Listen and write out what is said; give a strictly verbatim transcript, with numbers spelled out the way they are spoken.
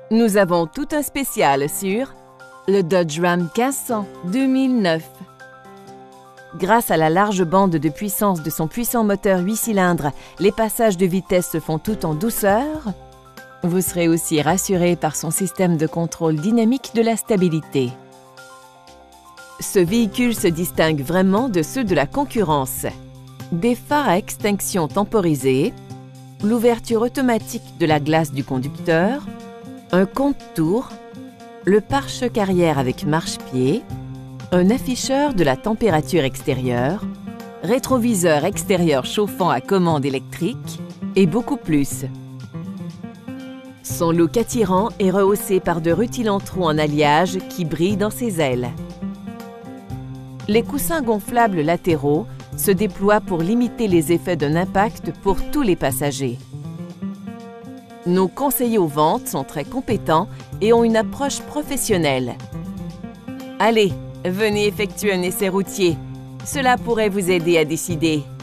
Nous avons tout un spécial sur le Dodge Ram quinze cents deux mille neuf. Grâce à la large bande de puissance de son puissant moteur huit cylindres, les passages de vitesse se font tout en douceur. Vous serez aussi rassuré par son système de contrôle dynamique de la stabilité. Ce véhicule se distingue vraiment de ceux de la concurrence. Des phares à extinction temporisée, l'ouverture automatique de la glace du conducteur, un compte-tours, le pare-choc arrière avec marche-pied, un afficheur de la température extérieure, rétroviseur extérieur chauffant à commande électrique et beaucoup plus. Son look attirant est rehaussé par de rutilants trous en alliage qui brillent dans ses ailes. Les coussins gonflables latéraux se déploient pour limiter les effets d'un impact pour tous les passagers. Nos conseillers aux ventes sont très compétents et ont une approche professionnelle. Allez, venez effectuer un essai routier. Cela pourrait vous aider à décider.